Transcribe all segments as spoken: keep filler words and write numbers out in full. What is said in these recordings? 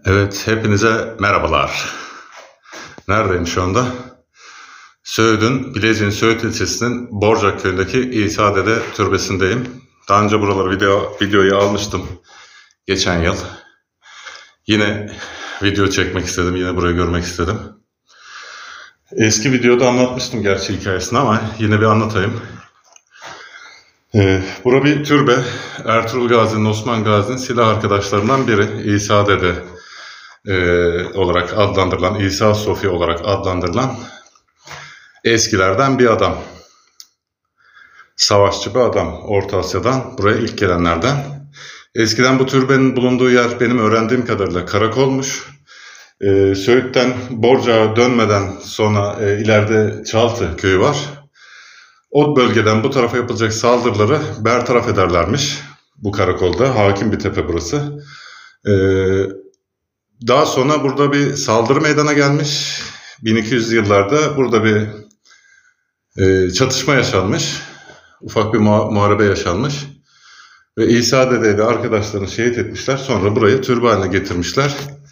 Evet, hepinize merhabalar. Neredeyim şu anda? Söğüt'ün, Bilecik'in Söğüt ilçesinin Borcak köyündeki İsa Dede türbesindeyim. Daha önce buraları video, videoyu almıştım geçen yıl. Yine video çekmek istedim, yine burayı görmek istedim. Eski videoda anlatmıştım gerçi hikayesini ama yine bir anlatayım. Ee, bura bir türbe. Ertuğrul Gazi'nin, Osman Gazi'nin silah arkadaşlarından biri. İsa Dede e, olarak adlandırılan, İsa Sofi olarak adlandırılan eskilerden bir adam. Savaşçı bir adam. Orta Asya'dan buraya ilk gelenlerden. Eskiden bu türbenin bulunduğu yer benim öğrendiğim kadarıyla karakolmuş. Ee, Söğüt'ten Borcak'a dönmeden sonra e, ileride Çaltı köyü var. O bölgeden bu tarafa yapılacak saldırıları bertaraf ederlermiş bu karakolda. Hakim bir tepe burası. Ee, daha sonra burada bir saldırı meydana gelmiş. bin iki yüzlü yıllarda burada bir e, çatışma yaşanmış. Ufak bir muha- muharebe yaşanmış. Ve İsa Dede ile arkadaşlarını şehit etmişler. Sonra burayı türbe haline getirmişler.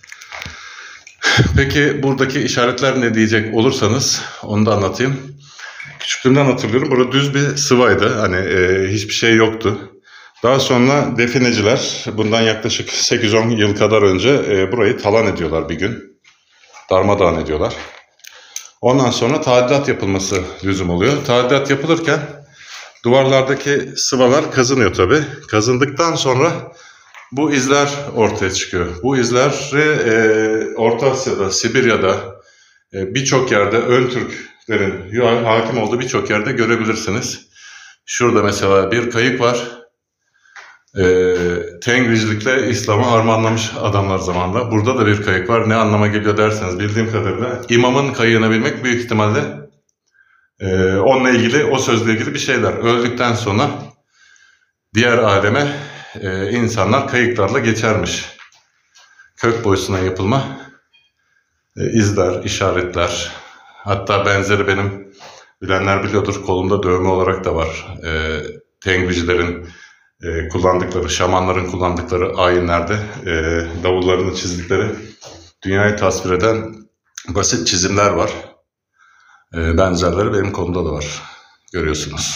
Peki buradaki işaretler ne diyecek olursanız onu da anlatayım. Küçüklüğümden hatırlıyorum. Burada düz bir sıvaydı. Hani e, hiçbir şey yoktu. Daha sonra defineciler bundan yaklaşık sekiz on yıl kadar önce e, burayı talan ediyorlar bir gün. Darmadağın ediyorlar. Ondan sonra tadilat yapılması lüzum oluyor. Tadilat yapılırken duvarlardaki sıvalar kazınıyor tabii. Kazındıktan sonra bu izler ortaya çıkıyor. Bu izleri e, Orta Asya'da, Sibirya'da e, birçok yerde ön Türklerin hakim olduğu birçok yerde görebilirsiniz. Şurada mesela bir kayık var. E, Tengricilikle İslam'ı harmanlamış adamlar zamanında. Burada da bir kayık var. Ne anlama geliyor derseniz bildiğim kadarıyla imamın kayığını bilmek büyük ihtimalle e, onunla ilgili, o sözle ilgili bir şeyler. Öldükten sonra diğer aleme e, insanlar kayıklarla geçermiş. Kök boyasına yapılma e, izler, işaretler. Hatta benzeri benim bilenler biliyordur, kolumda dövme olarak da var. E, Tengricilerin e, kullandıkları, şamanların kullandıkları ayinlerde e, davullarını çizdikleri dünyayı tasvir eden basit çizimler var. E, benzerleri benim kolumda da var. Görüyorsunuz.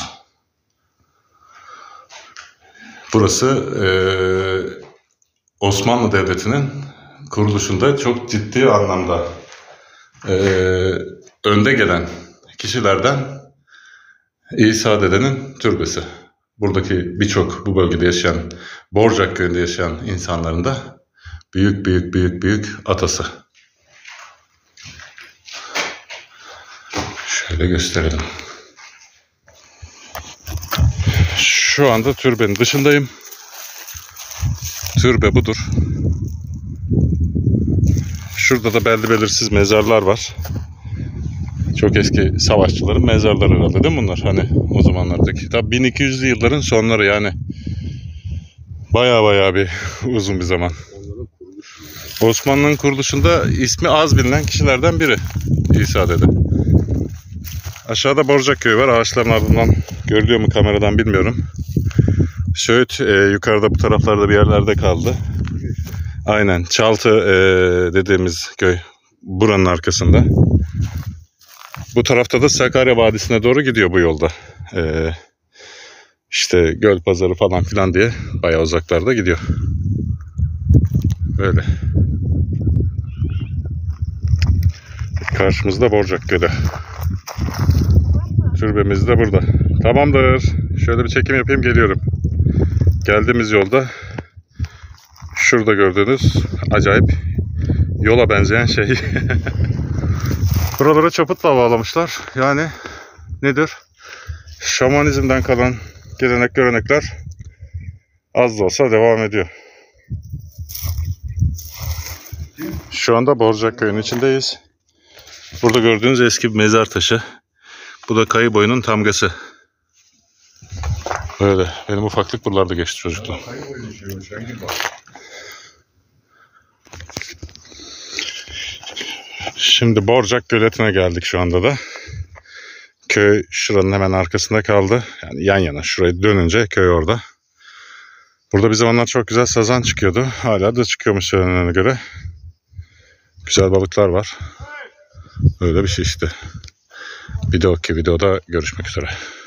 Burası e, Osmanlı Devleti'nin kuruluşunda çok ciddi anlamda e, önde gelen kişilerden İsa Dede'nin türbesi. Buradaki birçok bu bölgede yaşayan, Borcak köyünde yaşayan insanların da büyük büyük büyük büyük atası. Şöyle gösterelim. Şu anda türbenin dışındayım. Türbe budur. Şurada da belli belirsiz mezarlar var. Çok eski savaşçıların mezarları herhalde değil mi bunlar? Hani o zamanlardaki. Tabii bin iki yüzlü yılların sonları yani. Baya baya bir uzun bir zaman. Osmanlı'nın kuruluşunda ismi az bilinen kişilerden biri İsa Dede. Aşağıda Borcak köyü var. Ağaçların ardından görülüyor mu kameradan bilmiyorum. Söğüt e, yukarıda bu taraflarda bir yerlerde kaldı. Aynen. Çaltı e, dediğimiz köy buranın arkasında. Bu tarafta da Sakarya Vadisi'ne doğru gidiyor bu yolda. E, işte Gölpazarı falan filan diye bayağı uzaklarda gidiyor. Böyle. Karşımızda Borcak Gölü. Türbemiz de burada. Tamamdır. Şöyle bir çekim yapayım, geliyorum. Geldiğimiz yolda şurada gördüğünüz acayip yola benzeyen şey. Buralara çaputla bağlamışlar. Yani nedir? Şamanizmden kalan gelenek görenekler az da olsa devam ediyor. Şu anda Borcak köyünün içindeyiz. Burada gördüğünüz eski bir mezar taşı. Bu da Kayı Boyu'nun tamgası. Böyle. Benim ufaklık buralarda geçti çocukluğum. Şimdi Borcak Göleti'ne geldik şu anda da. Köy şuranın hemen arkasında kaldı. Yani yan yana, şurayı dönünce köy orada. Burada bir zamanlar çok güzel sazan çıkıyordu. Hala da çıkıyormuş söylenene göre. Güzel balıklar var. Öyle bir şey işte. Bir dahaki videoda görüşmek üzere.